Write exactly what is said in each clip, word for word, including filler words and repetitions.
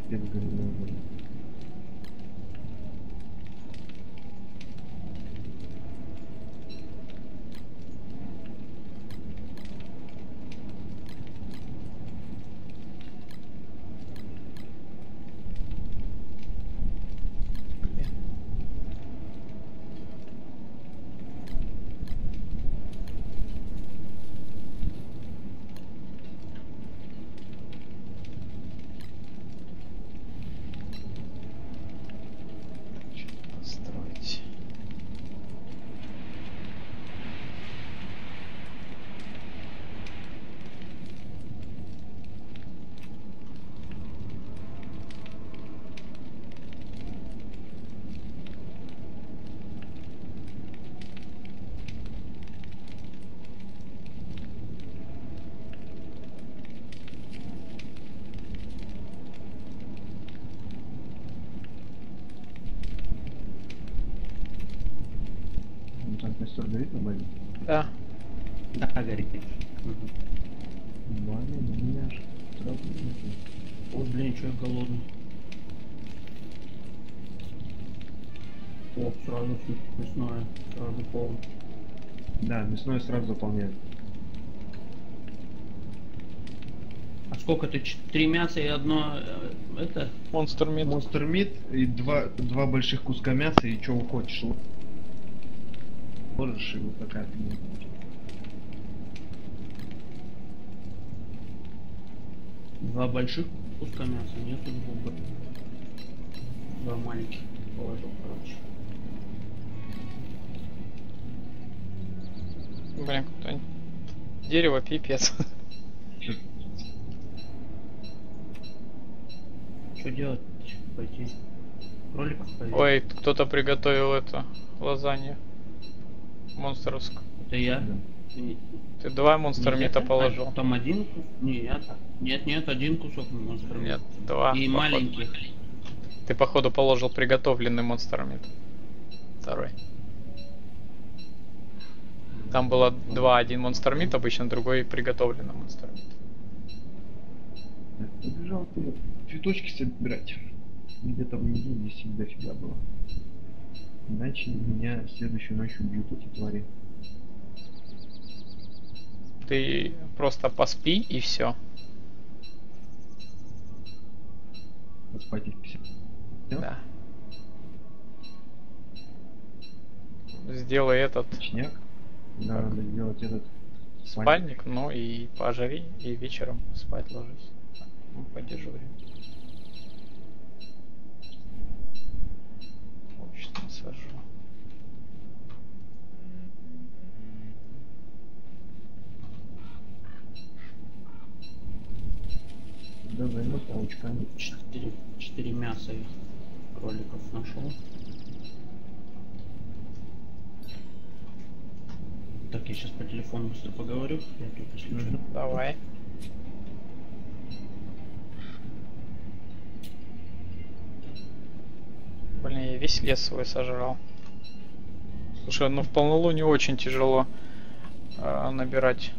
спецгранатами. Построить. Ну, там костер горит на базе? Да. Да, горит. Блин, у меня аж сразу нету. Ой, блин, что я голодный. Оп, сразу все мясное, сразу полный. Да, мясное сразу заполняет. А сколько ты? Ч- Три мяса и одно э, это? Монстр мид. Монстр мид и два, два больших куска мяса, и что хочешь. Ложишь, и вот такая фигня. Два больших куска мяса, нету двух. б- Два маленьких положил, короче. Блин, кто-нибудь. Дерево пипец. Что делать? Пойти. Кроликов повесить? Ой, кто-то приготовил это лазанью монстровскую. Это я. Да. Не- Ты два монстр не мита это? положил? А, там один кусок? Не, я так. Нет, нет, один кусок монстра. Нет, два. И походу. маленький. Ты походу положил приготовленный монстр мид. Второй. Там было два, один монстр мид обычно, другой приготовленный монстр мид. Так, побежал ты цветочки собирать. Где-то внизу здесь их дофига было. Иначе меня следующей ночью убьют эти твари. Ты просто поспи и все. Поспать их все. Да. Сделай этот Точняк. Да, Так. надо сделать этот спальник, ну и пожари, и вечером спать ложись. Ну, подежурим. Точно сажу. Да, займусь паучками. Четыре, четыре мяса я кроликов нашел. Так, я сейчас по телефону быстро поговорю. Я тут, если Мгм. что. Давай. Блин, я весь лес свой сожрал. Слушай, ну в полнолуние очень тяжело э, набирать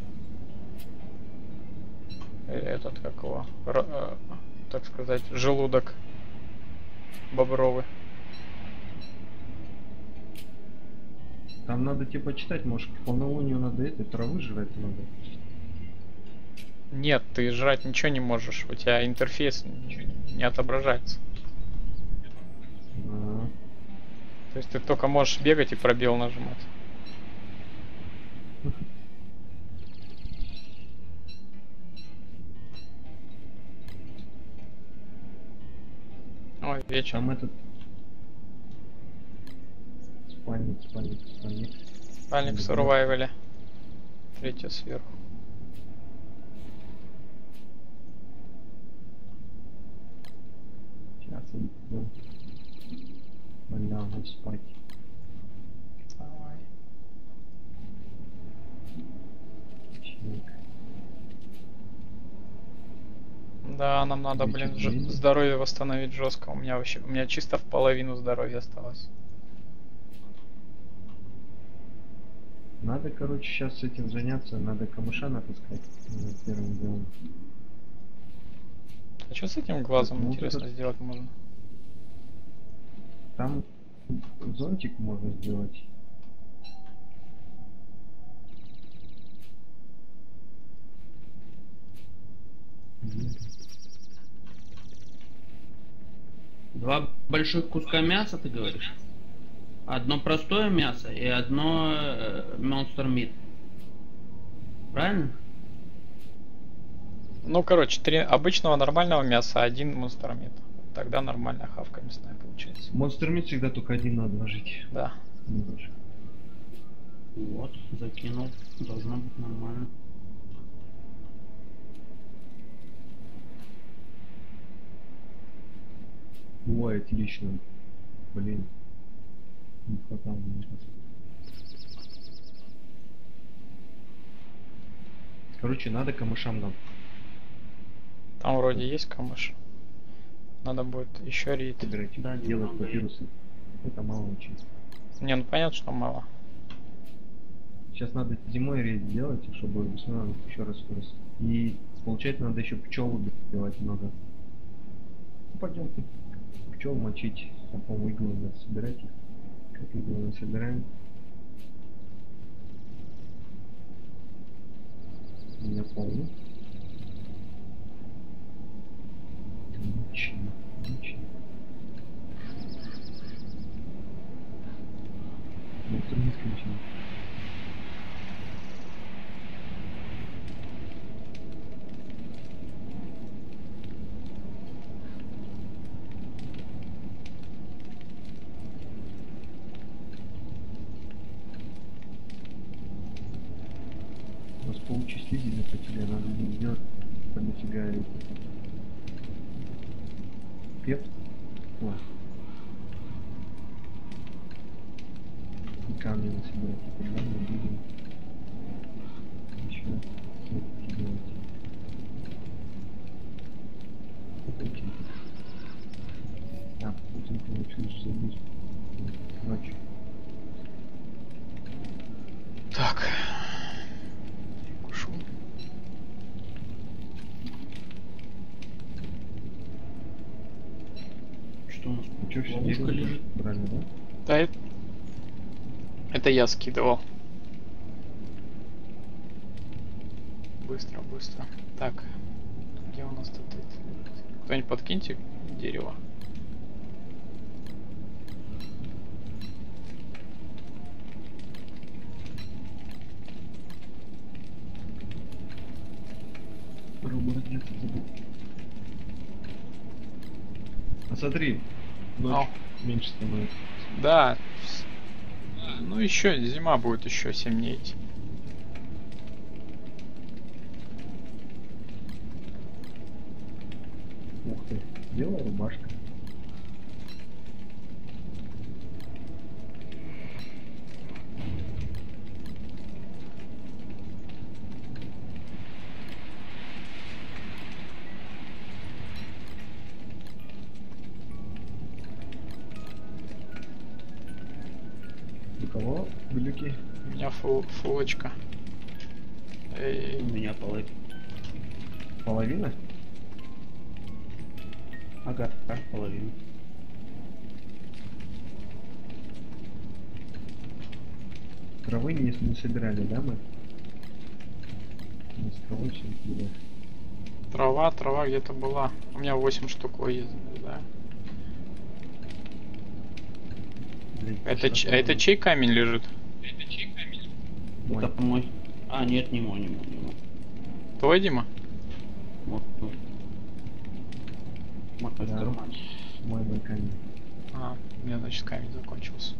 э, этот, как его, р- э, так сказать, желудок бобровый. Там надо типа читать, может, к полнолунию надо это, травы жрать надо. Нет, ты жрать ничего не можешь, у тебя интерфейс н- не отображается. А, То есть ты только можешь бегать и пробел нажимать. Ой, вечер. Там этот спальник, спальник, спальник. Спальник в сурвайвеле. Третья сверху. Сейчас иду. Лягу спать. Давай. Чик. Да, нам надо, Вечер блин, ж- близок. здоровье восстановить жестко. У меня вообще, у меня чисто в половину здоровья осталось. Надо, короче, сейчас с этим заняться, надо камыша натаскать э, первым делом. А что с этим глазом, Ну, интересно, этот- сделать можно? Там зонтик можно сделать. Два больших куска мяса, ты говоришь? Одно простое мясо и одно э, Monster Meat. Правильно? Ну, короче, три обычного нормального мяса, один монстромит. Тогда нормальная хавка мясная получается. Монстр Мид всегда только один надо ложить. Да. Не больше. Вот, закинул. Должно быть нормально. Ой, отлично. Блин. Не хватало мне. Короче, надо камышам нам. Там вроде есть камыш. Надо будет еще рейд. Собирать, Да, делать немного папирусы. Это мало очень. Не, ну понятно, что мало. Сейчас надо зимой рейд сделать, чтобы весной еще раз вырос. И получается надо еще пчел убивать много. Ну, пойдемте. Пчел мочить, а по-моему иглы надо собирать их. Как иглы мы собираем. Я помню. Ничего, ничего. Монстр не исключен. У нас поучислили по тебе, надо не сделать дофига этих. Пеп? О. И камни насобирать, и тогда мы будем еще вот делать. Окей. А, потом получилось забыть. Ночью. Так. Кушу. Что у нас? Ну что, все Ловушка дерево лежит. брали, да? Да, это... это я скидывал. Быстро, быстро. Так. Где у нас тут это? Кто-нибудь подкиньте дерево. Пробу раздеться забыл. А смотри, ночь меньше становится. Да. с- Ну еще зима будет еще семь дней идти. Ух ты, белая рубашка. У кого глюки? У меня фул, фулочка. Эй, У меня полы. Половина? Ага, так, половину. Травы не, не собирали, да, мы? Мы с травой все собирали. трава, трава где-то была. У меня восемь штук есть, да. Блин, Это, что ч- а такое? это чей камень лежит? Мой. Это мой. А, нет, не мой, не мой, не мой. Твой, Дима? Вот. вот. Мой Да. карман. Мой мой камень. А, у меня, значит, камень закончился.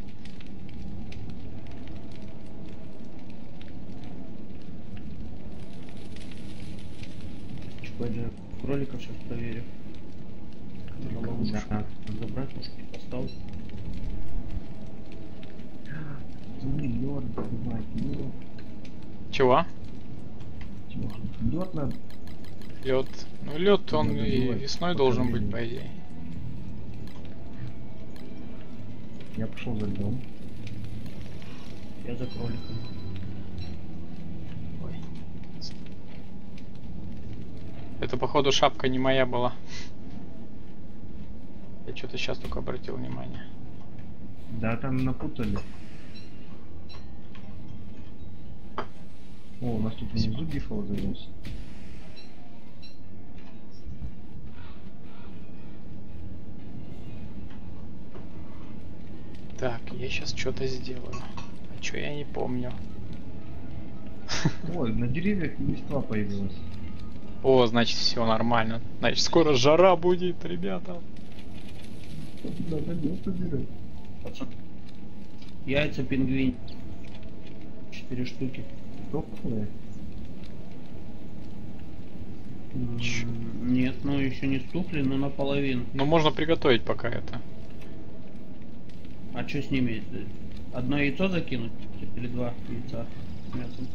Пойдем кроликов сейчас проверю. На ловушку. Да. Забрать, может, и поставить. Ну, лед добывать, лед. Чего? Лед надо. Лед. Ну лед он Надо и добывать весной по должен быть, времени. по идее. Я пошел за льдом. Я за кроликом. Ой. Это, походу, шапка не моя была. Я что-то сейчас только обратил внимание. Да, там напутали. О, у нас тут внизу дефолт завелся. Так, я сейчас что-то сделаю. А что я не помню. Ой, на деревьях листва появилась. О, значит, все нормально. Значит, скоро жара будет, ребята. Надо не собирать. Яйца пингвин. Четыре штуки. Топовые. М, Нет, ну еще не стухли, но наполовину. Ну, можно приготовить пока это. А что с ними? Одно яйцо закинуть? Или два яйца с мясом?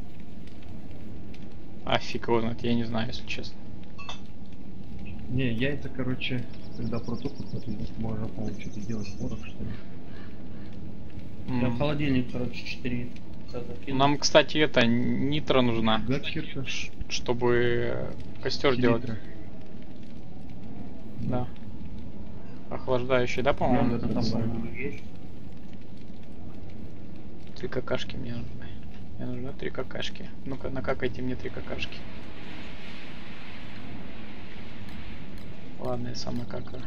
А, фиг его знает, я не знаю, если честно. Не, яйца, короче, когда протухнут, то из них можно, по-моему, что-то делать, порох, что ли. Я М, в холодильник, короче, четыре яйца закинул. Нам, кстати, это нитро нужна, Гакерка. ш- чтобы костер делать. селитра. Да. Охлаждающий, да, По-моему, по-моему? это там, по-моему, есть. Три какашки мне нужны. Мне нужны три какашки. Ну-ка, накакайте мне три какашки. Ладно, я сам накакаю.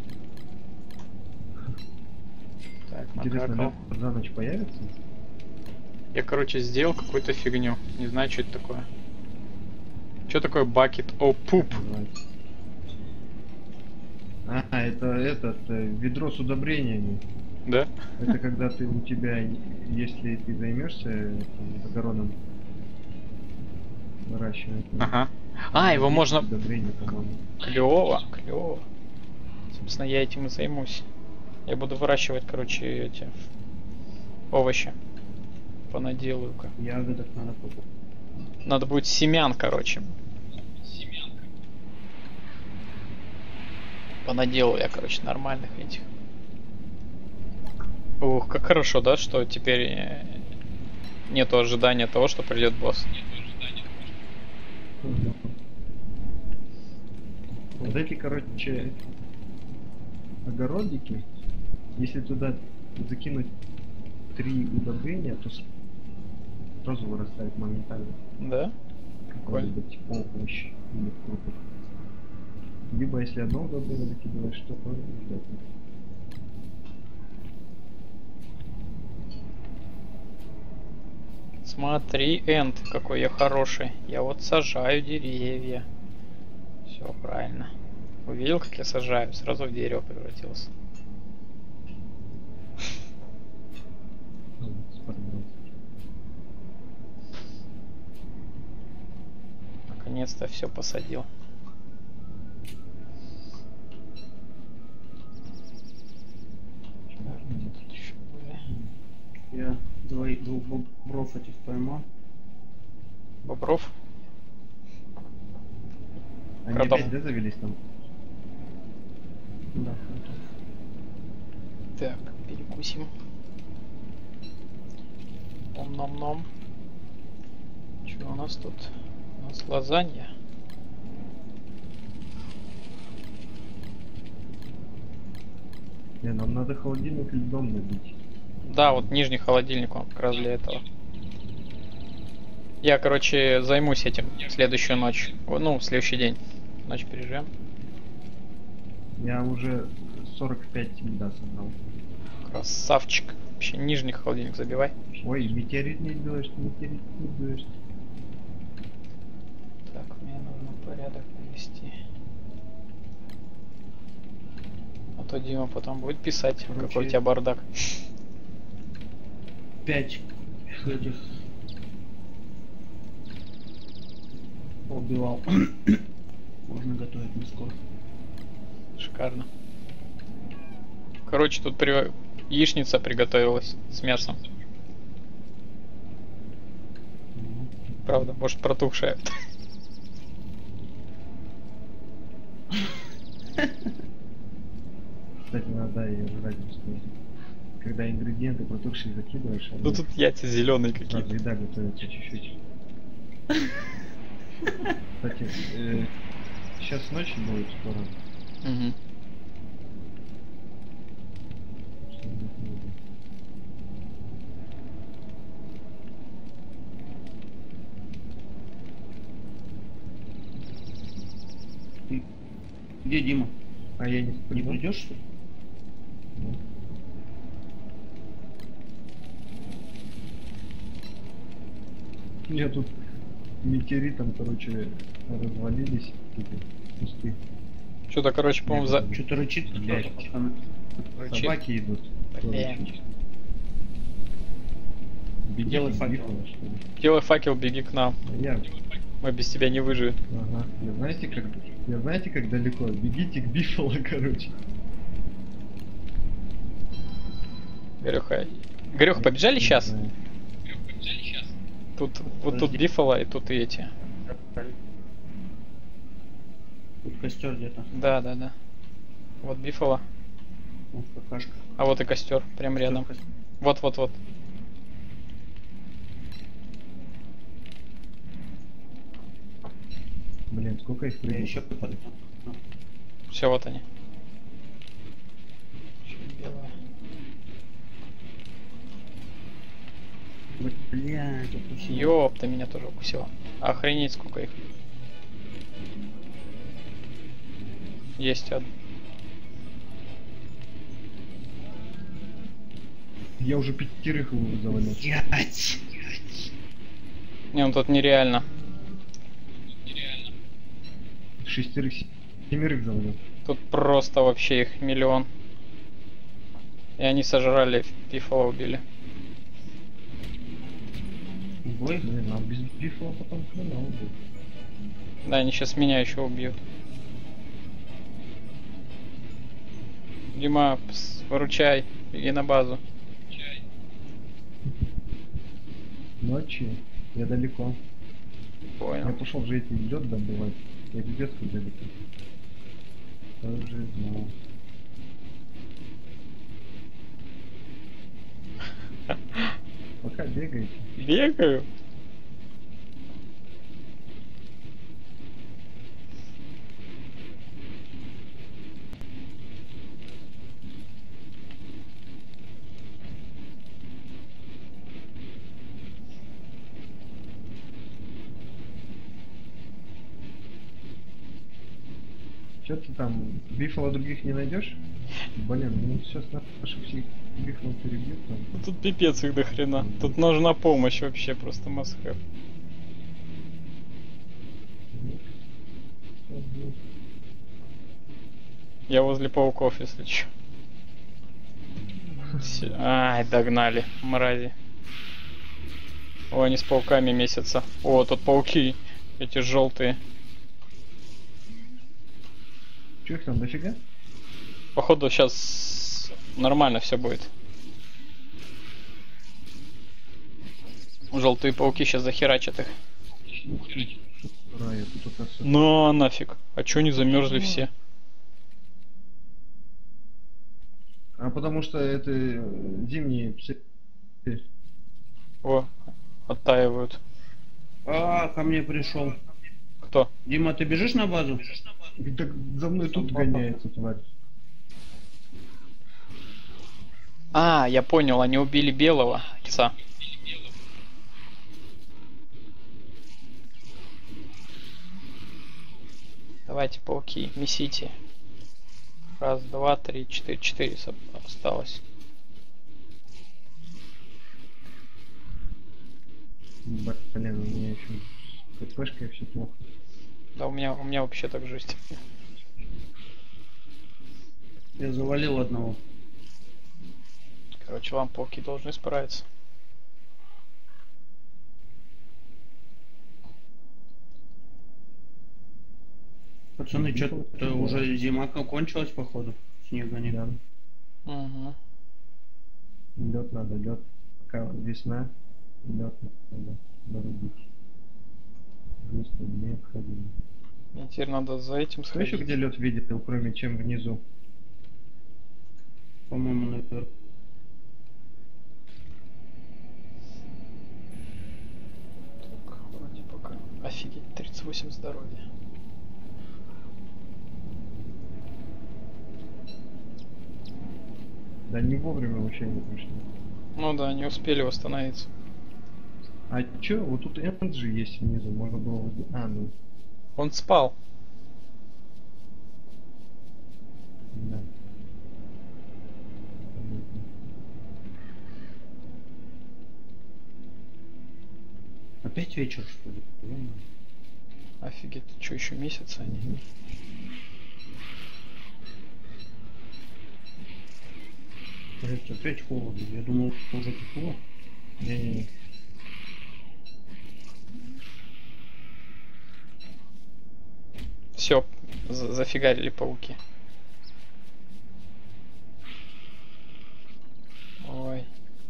Так, Интересно, накакал. лед за ночь появится? Я, короче, сделал какую-то фигню. Не знаю, что это такое. Что такое bucket of poop? Называется. А, это этот э, ведро с удобрениями. Да? Это когда ты у тебя, если ты займешься этим огородом выращивать. Ага. А, его можно... Удобрения, по-моему. Клево, клево. Собственно, я этим и займусь. Я буду выращивать, короче, эти овощи. Понаделаю-ка. Ягодок надо покупать. Надо будет семян, короче. Понаделаю я, короче, нормальных этих. Ух, как хорошо, да, что теперь э, нету ожидания того, что придет босс. Вот эти, короче, огородики, если туда закинуть три удобрения, то с- сразу вырастает моментально. Да? Какой-нибудь овощ или фрукт. Либо если одно удобрение закидываешь, то тоже обязательно. Смотри, Энд, какой я хороший. Я вот сажаю деревья. Все правильно. Увидел, как я сажаю? Сразу в дерево превратился. Ну, спортброс. Наконец-то все посадил. Так, где тут еще были? Я двоих двух бобров этих поймал. Бобров? Они Продал. опять, да, завелись там? Да. Так, перекусим. Ом-ном-ном. Что у нас тут? У нас лазанья. Не, нам надо холодильник льдом набить. Да, вот нижний холодильник, он как раз для этого. Я, короче, займусь этим следующую ночь. О, ну, следующий день. Ночь переживем. Я уже сорок пять льда собрал. Красавчик. Вообще нижний холодильник забивай. Ой, метеорит не делаешь, метеорит не делаешь. Так, мне нужно порядок навести. А то Дима потом будет писать, Короче, какой у тебя бардак. Пять этих убивал. Можно готовить мяско. Шикарно. Короче, тут при... яичница приготовилась с мясом. Правда, может протухшая. Кстати, надо ее жрать быстрее. Когда ингредиенты протухшие закидываешь, они Ну тут яйца зеленые сразу какие-то. еда готовится чуть-чуть. Кстати, э, Сейчас ночь будет скоро. Угу. Что нет, не будет. Где Дима? А я не Не приду? придешь, что ли? Ну. Я тут метеоритом, короче, развалились эти куски. Что-то, короче, по-моему, за... Что-то рычит Блядь. кто-то, пацаны. Рычит. Собаки идут. Кто Блин. рычит? Беги, Делай ты, факел. бифала, что ли? Делай факел, беги к нам. А я, Мы без тебя не выживем. ага, я знаете как, я знаете как далеко? Бегите к бифала, короче. Горюха. Горюха, побежали Не сейчас? знаю. Тут, вот тут Подожди. бифала и тут и эти. Тут костер где-то. Да, да, да. Вот бифала. Вот какашка. А вот и костер, прям рядом. Костер. Вот, вот, вот. Блин, сколько их Я прыгает? еще подойду. Все, вот они. Чё белое? Блять, укусил. Ёпта, меня тоже укусила. Охренеть, сколько их. Есть один. Я уже пятерых его завалил. Блять. Не, ну тут нереально. Шестерых, семерых завалил. Тут просто вообще их миллион. И они сожрали, пифала убили. Бой? Блин, нам без бифала потом хрена будет. Да, они сейчас меня еще убьют. Дима, пс, выручай, беги на базу. Ночью я далеко. Я Понял. пошел же эти лед добывать. Я пипец как далеко. Я уже знал. Пока бегаете. Бегаю. Че ты там, бифала других не найдешь? Блин, ну сейчас наших всех бифалов перебьют там. Тут пипец их до хрена. Тут нужна помощь вообще, просто must have. Сейчас будет. Я возле пауков, если чё. Се- Ай, догнали, мрази. О, они с пауками месяца. О, тут пауки, эти желтые. Че их там дофига? Походу сейчас нормально все будет. Желтые пауки сейчас захерачат их. Рая, тут оказывается. Ну нафиг. А чё они замерзли все? А потому что это э, зимние псы. О, оттаивают. А, ко мне пришел. Кто? Дима, ты бежишь на базу? Так за мной тут гоняется, тварь. А, я понял, они убили белого пса. Давайте, пауки, месите. Раз, два, три, четыре, четыре со- осталось. Блин, у меня еще с КПшкой все плохо. Да, у меня, у меня вообще так жесть. Я завалил одного. Короче, вам пауки должны справиться. Пацаны, что-то уже зима кончилась, походу. Снега нет. Да. Угу. Лед надо, лед. Пока весна, лед надо дорубить. Просто необходимо. Мне теперь надо за этим Кто еще сходить. где лед видел, кроме чем внизу? По-моему, наверх. Так, вроде пока. Офигеть, тридцать восемь здоровья. Да не вовремя вообще не пришли. Ну да, не успели восстановиться. А чё, вот тут энджи есть внизу, можно было... возле- А, ну, Он спал. да. Понятно. Опять вечер, что ли? Ё-моё. Офигеть, что еще месяца они? Мгм. Блять, опять холодно. Я думал, уже тепло. Не-не-не. Все, зафигарили пауки. Ой.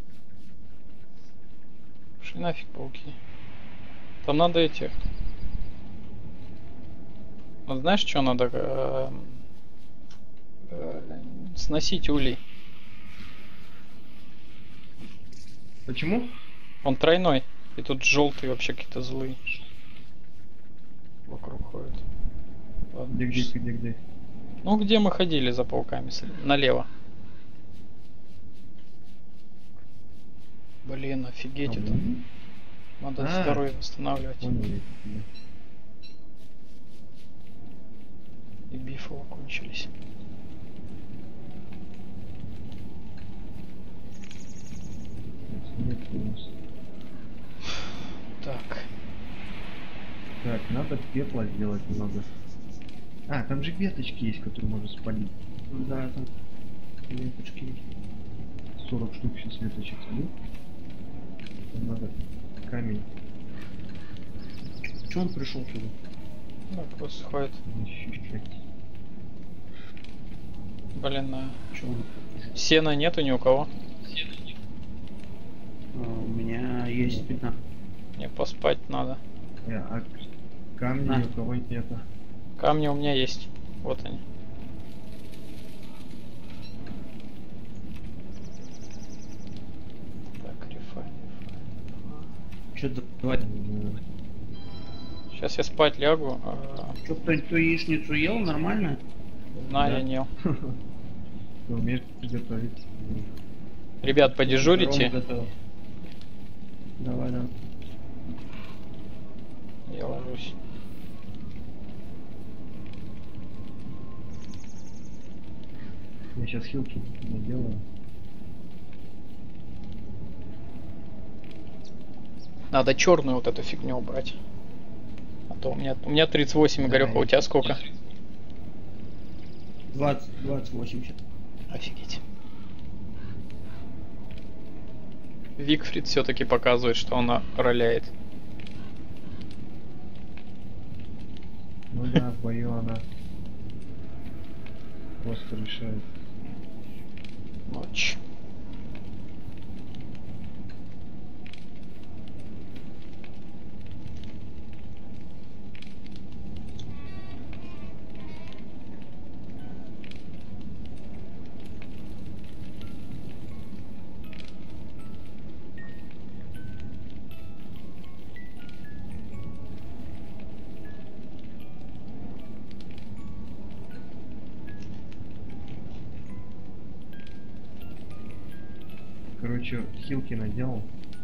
Пошли нафиг пауки. Там надо эти... Вот знаешь, что надо? э, э, Сносить улей. Почему? Он тройной. И тут желтые вообще какие-то злые. Вокруг ходят. Ладно, Где, где, щас- где, где? Ну, где мы ходили за пауками? с- Налево. Блин, офигеть А, это. вот. Надо А. здоровье восстанавливать. Понял я тебя. И бифы кончились. Нет у нас. Так. Так, надо пепла сделать немного. А, там же веточки есть, которые можно спалить. Ну да, там веточки есть. сорок штук сейчас веточек спалю. Там надо камень Че он пришел сюда? Ну, просто ходит. защищать. Блин, а Че он пришел? сена нету ни у кого. А, у меня есть пятна. Мне поспать надо. Э, а камни На. ни у кого нету. Камни у меня есть. Вот они. Так, рефайн, рефайн. Че, давай. Сейчас я спать лягу. а, Че, кто-нибудь ту яичницу ел? Нормально? Знаю, Да. я не ел. Ты умеешь готовить. Ребят, подежурите. Рома готовил. Давай, давай. Я ложусь. Я сейчас хилки наделаю. Надо черную вот эту фигню убрать. А то у меня, у меня тридцать восемь, Да, Игорёха, у и- тебя сколько? двадцать, двадцать восемь сейчас. Офигеть. Викфрид все-таки показывает, что она роляет. Ну да, в бою она просто решает. Ночь. Короче, хилки наделал.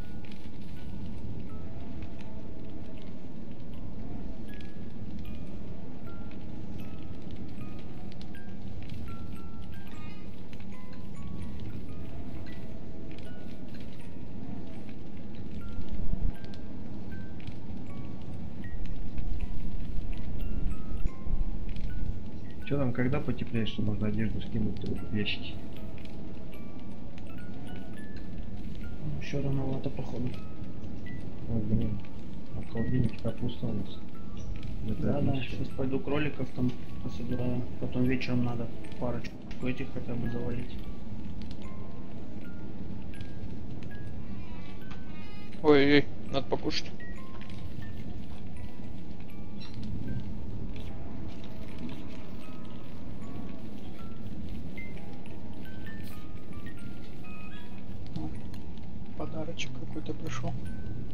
Че там, когда потеплеет, что можно одежду скинуть в ящики? Еще рановато, походу. Ой, блин, а в холодильнике так пусто у нас. Это Да, да, отлично. сейчас пойду кроликов там пособираю. Потом вечером надо парочку этих хотя бы завалить. Ой-ой-ой, надо покушать. О, подарочек какой-то пришел.